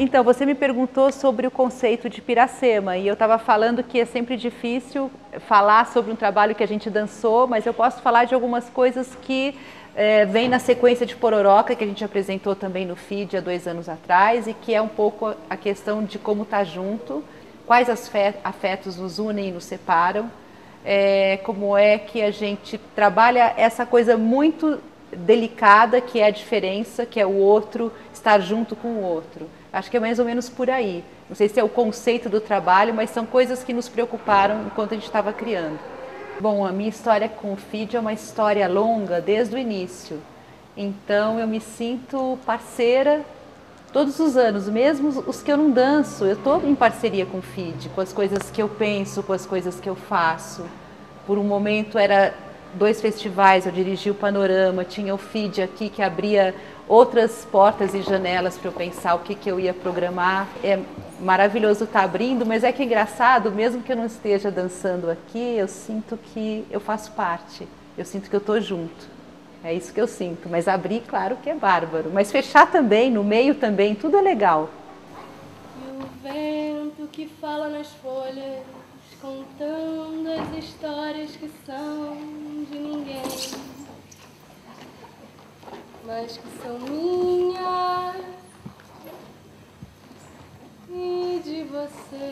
Então, você me perguntou sobre o conceito de Piracema e eu estava falando que é sempre difícil falar sobre um trabalho que a gente dançou, mas eu posso falar de algumas coisas que vêm na sequência de Pororoca, que a gente apresentou também no FID há 2 anos atrás, e que é um pouco a questão de como estar junto, quais afetos nos unem e nos separam, como é que a gente trabalha essa coisa muito delicada que é a diferença, que é o outro estar junto com o outro. Acho que é mais ou menos por aí. Não sei se é o conceito do trabalho, mas são coisas que nos preocuparam enquanto a gente estava criando. Bom, a minha história com o FID é uma história longa desde o início. Então eu me sinto parceira todos os anos, mesmo os que eu não danço. Eu estou em parceria com o FID, com as coisas que eu penso, com as coisas que eu faço. Por um momento era 2 festivais, eu dirigi o Panorama, tinha o FID aqui que abria outras portas e janelas para eu pensar o que eu ia programar. É maravilhoso estar abrindo, mas é que é engraçado, mesmo que eu não esteja dançando aqui, eu sinto que eu faço parte, eu sinto que eu estou junto. É isso que eu sinto, mas abrir, claro que é bárbaro, mas fechar também, no meio também, tudo é legal. E o vento que fala nas folhas, contando as histórias que são de ninguém, mas que são minhas e de você.